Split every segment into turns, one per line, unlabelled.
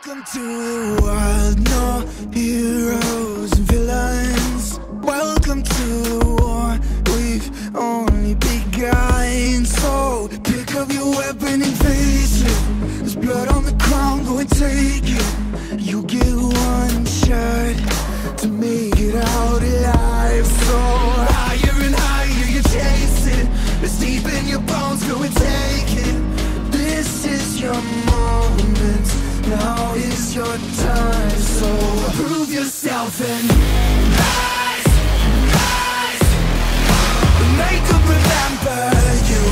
Welcome to the wild, no heroes and villains. Welcome to the war, we've only begun. So pick up your weapon and face it. There's blood on the ground, go and take it. You get one shot to make it out alive. So higher and higher you chase it. It's deep in your bones, go and take it. This is your moment, now is your time. So prove yourself and rise, rise. Make them remember you.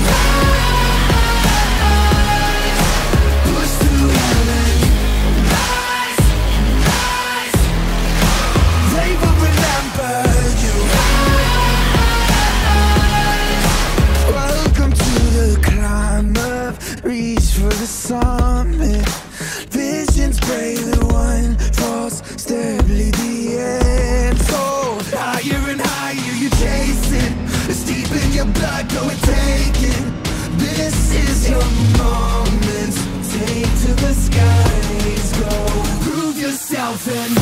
Rise, push through heaven. Rise, rise. They will remember you. Rise. Welcome to the climb up, reach for the summit. Visions brave, the one falls, stare, bleed the end. So higher and higher you chase it. It's deep in your blood, go and take it. This is your moment, take to the skies, go. Prove yourself and